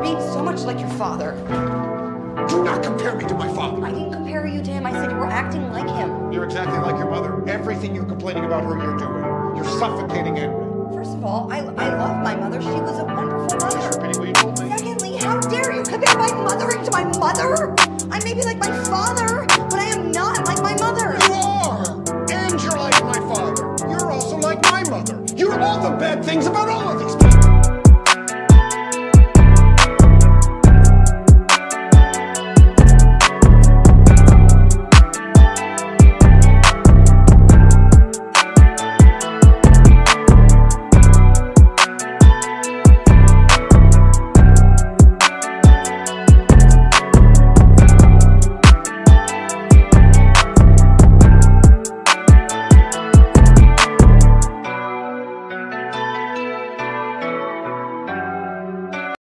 being so much like your father. Do not compare me to my father. I didn't compare you to him. I said you were acting like him. You're exactly like your mother. Everything you're complaining about her, you're doing. You're suffocating Henry. First of all, I love my mother. She was a wonderful mother. Just repeating what you told me. Secondly, how dare you compare my mother to my mother? I may be like my father, but I am not like my mother. You are! And you're like my father. You're also like my mother. You're all the bad things about all of these people.